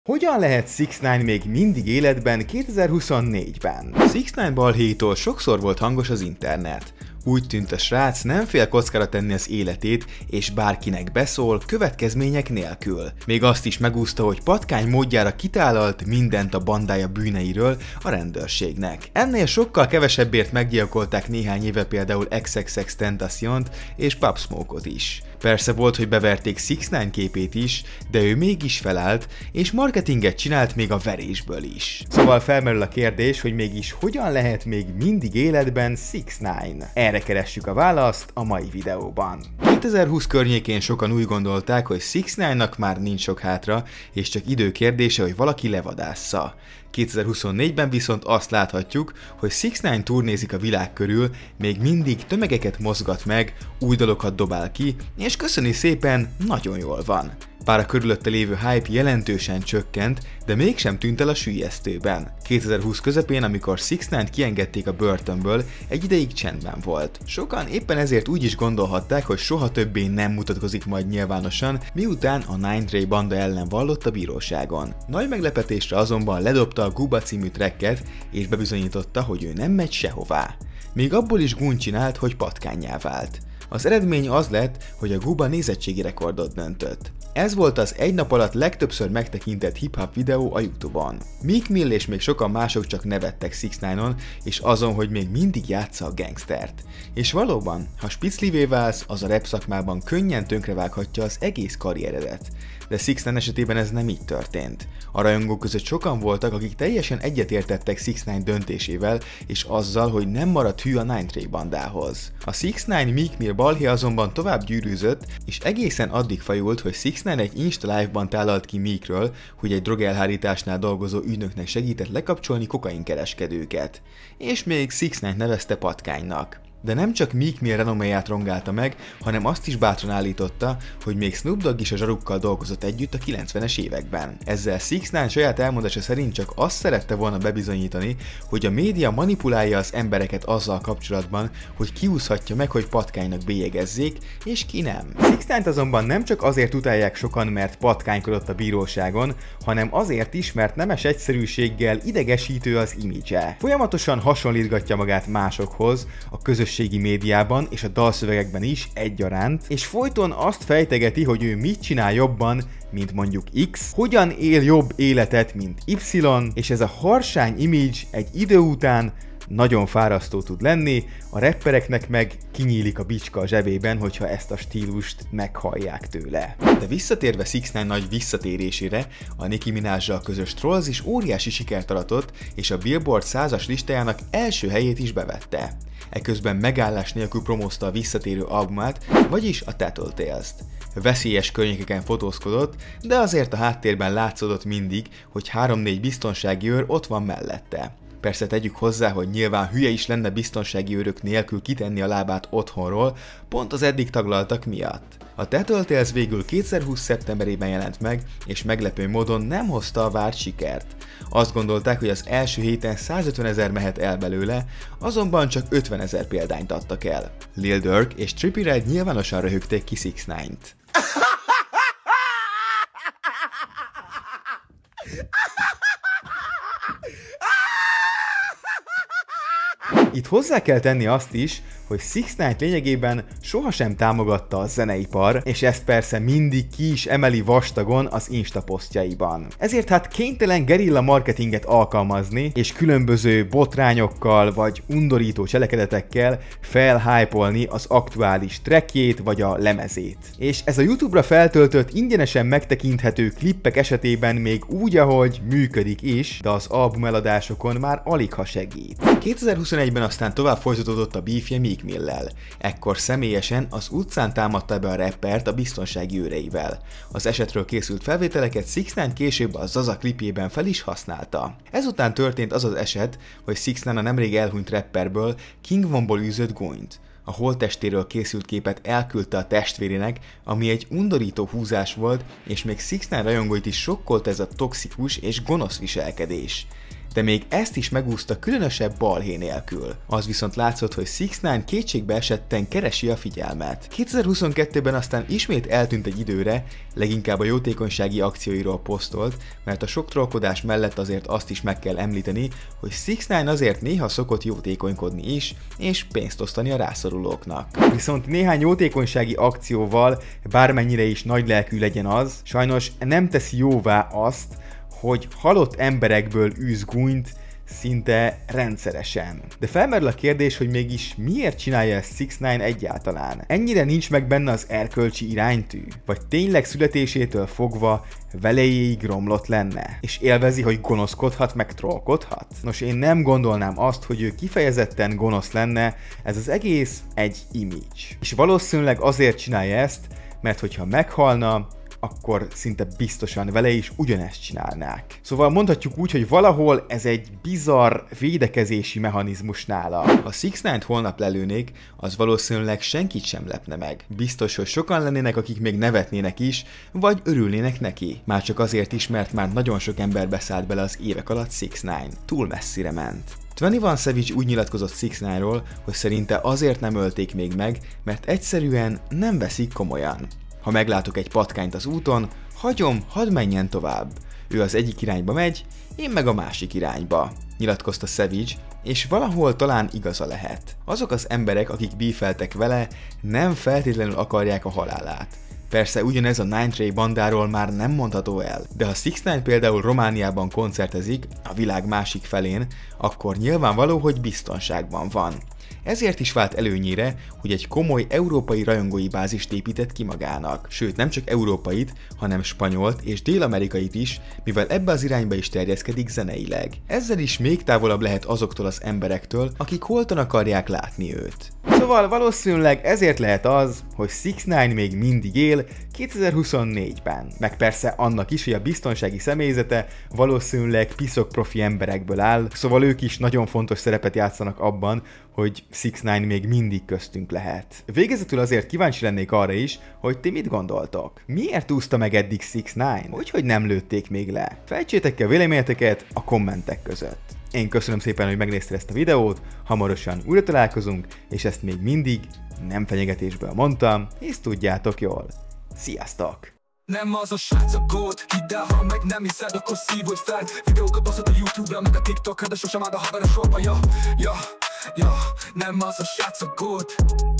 Hogyan lehet 6ix9ine még mindig életben 2024-ben? 6ix9ine balhéjától sokszor volt hangos az internet. Úgy tűnt, a srác nem fél kockára tenni az életét, és bárkinek beszól, következmények nélkül. Még azt is megúszta, hogy patkány módjára kitálalt mindent a bandája bűneiről a rendőrségnek. Ennél sokkal kevesebbért meggyilkolták néhány éve például XXXTentaciont és Pop Smoke-ot is. Persze volt, hogy beverték 6ix9ine képét is, de ő mégis felállt, és marketinget csinált még a verésből is. Szóval felmerül a kérdés, hogy mégis hogyan lehet még mindig életben 6ix9ine? Erre keressük a választ a mai videóban. 2020 környékén sokan úgy gondolták, hogy 6ix9ine-nak már nincs sok hátra, és csak idő kérdése, hogy valaki levadásza. 2024-ben viszont azt láthatjuk, hogy 6ix9ine turnézik a világ körül, még mindig tömegeket mozgat meg, új dalokat dobál ki, és köszöni szépen, nagyon jól van. Bár a körülötte lévő hype jelentősen csökkent, de mégsem tűnt el a süllyesztőben. 2020 közepén, amikor 6ix9ine kiengedték a börtönből, egy ideig csendben volt. Sokan éppen ezért úgy is gondolhatták, hogy soha többé nem mutatkozik majd nyilvánosan, miután a Nine Trey banda ellen vallott a bíróságon. Nagy meglepetésre azonban ledobta a Guba című tracket, és bebizonyította, hogy ő nem megy sehová. Még abból is gúnyt csinált, hogy patkánnyá vált. Az eredmény az lett, hogy a Guba nézettségi rekordot döntött. Ez volt az egy nap alatt legtöbbször megtekintett hip-hop videó a YouTube-on. Meek Mill és még sokan mások csak nevettek 6ix9ine-on, és azon, hogy még mindig játsza a gangstert. És valóban, ha spiclivé válsz, az a rap szakmában könnyen tönkrevághatja az egész karrieredet. De 6ix9ine esetében ez nem így történt. A rajongók között sokan voltak, akik teljesen egyetértettek 6ix9ine döntésével, és azzal, hogy nem maradt hű a Nine Trey bandához. A 6ix9ine Meek Mill balhé azonban tovább gyűrűzött, és egészen addig fajult, hogy 6ix9ine egy Insta Live-ban tálalt ki Meekről, hogy egy drogelhárításnál dolgozó ügynöknek segített lekapcsolni kokainkereskedőket. És még 6ix9ine nevezte patkánynak. De nem csak Meek Mill renoméját rongálta meg, hanem azt is bátran állította, hogy még Snoop Dogg is a zsarukkal dolgozott együtt a 90-es években. Ezzel 6ix9ine saját elmondása szerint csak azt szerette volna bebizonyítani, hogy a média manipulálja az embereket azzal kapcsolatban, hogy ki úszhatja meg, hogy patkánynak bélyegezzék, és ki nem. 6ix9ine azonban nem csak azért utálják sokan, mert patkánykodott a bíróságon, hanem azért is, mert nemes egyszerűséggel idegesítő az imidzse. Folyamatosan hasonlítgatja magát másokhoz, a közösségi médiában és a dalszövegekben is egyaránt, és folyton azt fejtegeti, hogy ő mit csinál jobban, mint mondjuk X, hogyan él jobb életet, mint Y, és ez a harsány image egy idő után nagyon fárasztó tud lenni, a rappereknek meg kinyílik a bicska a zsebében, hogyha ezt a stílust meghallják tőle. De visszatérve 6ix9ine nagy visszatérésére, a Nicki Minajjal közös Trolls is óriási sikert aratott, és a Billboard 100-as listájának első helyét is bevette. Eközben megállás nélkül promózta a visszatérő albumát, vagyis a Tattletales-t. Veszélyes környékeken fotózkodott, de azért a háttérben látszódott mindig, hogy 3-4 biztonsági őr ott van mellette. Persze tegyük hozzá, hogy nyilván hülye is lenne biztonsági őrök nélkül kitenni a lábát otthonról, pont az eddig taglaltak miatt. A Tattletales végül 2020 szeptemberében jelent meg, és meglepő módon nem hozta a várt sikert. Azt gondolták, hogy az első héten 150 000 mehet el belőle, azonban csak 50 000 példányt adtak el. Lil Durk és Trippie Redd nyilvánosan röhögték ki 6ix9-t. Itt hozzá kell tenni azt is, hogy 6ix9ine lényegében sohasem támogatta a zeneipar, és ezt persze mindig ki is emeli vastagon az Insta posztjaiban. Ezért hát kénytelen gerilla marketinget alkalmazni, és különböző botrányokkal vagy undorító cselekedetekkel felhypolni az aktuális trackjét vagy a lemezét. És ez a YouTube-ra feltöltött ingyenesen megtekinthető klippek esetében még úgy, ahogy működik is, de az albumeladásokon már aligha segít. 2021-ben aztán tovább folytatódott a beefje Meek Mill-lel. Ekkor személyesen az utcán támadta be a rappert a biztonsági őreivel. Az esetről készült felvételeket 6ix9ine később a Zaza klipjében fel is használta. Ezután történt az az eset, hogy 6ix9ine a nemrég elhunyt rapperből King Vonból űzött gúnyt. A holttestéről készült képet elküldte a testvérének, ami egy undorító húzás volt, és még 6ix9ine rajongóit is sokkolt ez a toxikus és gonosz viselkedés. de még ezt is megúszta különösebb balhé nélkül. Az viszont látszott, hogy 6ix9ine kétségbe esetten keresi a figyelmet. 2022-ben aztán ismét eltűnt egy időre, leginkább a jótékonysági akcióiról posztolt, mert a sok trollkodás mellett azért azt is meg kell említeni, hogy 6ix9ine azért néha szokott jótékonykodni is, és pénzt osztani a rászorulóknak. Viszont néhány jótékonysági akcióval, bármennyire is nagylelkű legyen az, sajnos nem teszi jóvá azt, hogy halott emberekből űz gúnyt szinte rendszeresen. De felmerül a kérdés, hogy mégis miért csinálja ezt 6ix9ine egyáltalán? Ennyire nincs meg benne az erkölcsi iránytű? Vagy tényleg születésétől fogva velejéig romlott lenne? És élvezi, hogy gonoszkodhat, meg trollkodhat? Nos, én nem gondolnám azt, hogy ő kifejezetten gonosz lenne, ez az egész egy image. És valószínűleg azért csinálja ezt, mert hogyha meghalna, akkor szinte biztosan vele is ugyanezt csinálnák. Szóval mondhatjuk úgy, hogy valahol ez egy bizarr védekezési mechanizmus nála. Ha 6ix9ine-t holnap lelőnék, az valószínűleg senkit sem lepne meg. Biztos, hogy sokan lennének, akik még nevetnének is, vagy örülnének neki. Már csak azért is, mert már nagyon sok ember beszállt bele az évek alatt 6ix9ine. Túl messzire ment. 21 Savage úgy nyilatkozott 6ix9ine-ról, hogy szerinte azért nem ölték még meg, mert egyszerűen nem veszik komolyan. Ha meglátok egy patkányt az úton, hagyom, hadd menjen tovább. Ő az egyik irányba megy, én meg a másik irányba, nyilatkozta Savage, és valahol talán igaza lehet. Azok az emberek, akik bífeltek vele, nem feltétlenül akarják a halálát. Persze ugyanez a 9Ray bandáról már nem mondható el, de ha 6ix9ine például Romániában koncertezik, a világ másik felén, akkor nyilvánvaló, hogy biztonságban van. Ezért is vált előnyére, hogy egy komoly európai rajongói bázist épített ki magának. Sőt, nem csak európait, hanem spanyolt és dél-amerikait is, mivel ebbe az irányba is terjeszkedik zeneileg. Ezzel is még távolabb lehet azoktól az emberektől, akik holtan akarják látni őt. Szóval valószínűleg ezért lehet az, hogy 6ix9ine még mindig él 2024-ben. Meg persze annak is, hogy a biztonsági személyzete valószínűleg piszok profi emberekből áll, szóval ők is nagyon fontos szerepet játszanak abban, hogy 6ix9ine még mindig köztünk lehet. Végezetül azért kíváncsi lennék arra is, hogy ti mit gondoltok? Miért úszta meg eddig 6ix9ine? Hogy nem lőtték még le? Fejtsétek ki a véleményeteket a kommentek között. Én köszönöm szépen, hogy megnézted ezt a videót, hamarosan újra találkozunk, és ezt még mindig nem fenyegetésből mondtam, hisz tudjátok jól. Sziasztok! Nem az a srác a gót, hidd el, ha meg nem hiszed, akkor szívódj fel. Videókat osztod a YouTube-ra, meg a TikTokra, de sosem áll a haver a sorba, ja. Nem az a srác a gót.